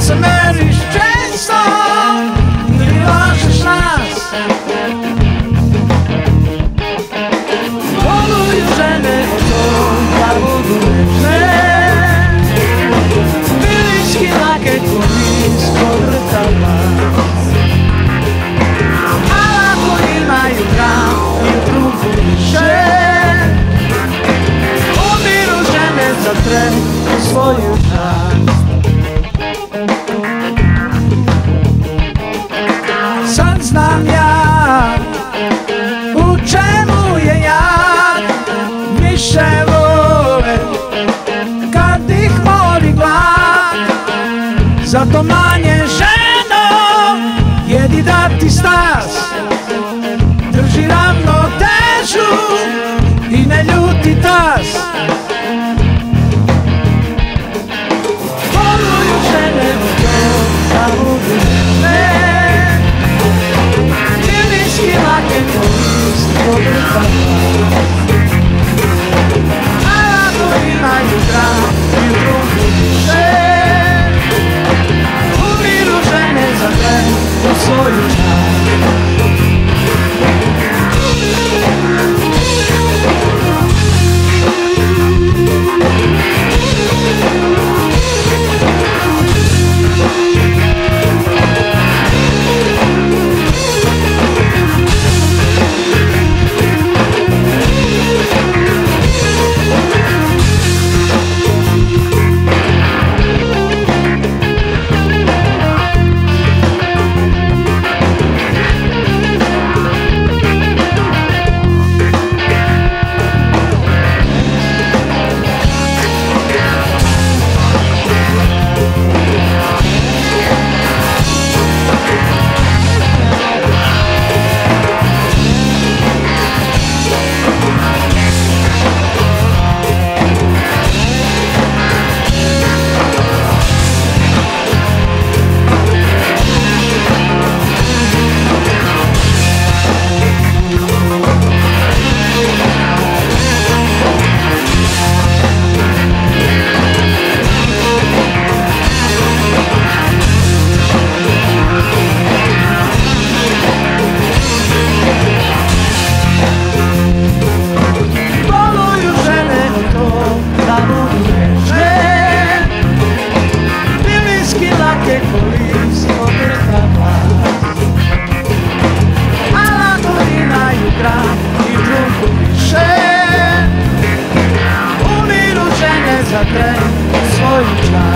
se meriš često ili lažeš nas. Voluju žene to da budu nečne, bilički lake ko nisko vrtala. A ako imaju gram i trupu više, umiru žene za tren u svoju čast. Sad znam ja u čemu je jad, više vole kad ih mori glad. Zato manje ženo jedi da ti stas, drži ravnotežu i ne ljuti tas. Voluju žene to da budu nečne, bilički lake ko nisko vrtala. A ako imaju gram i trupu više, umiru žene za tren u svoju čast. Za tren u svoju čast.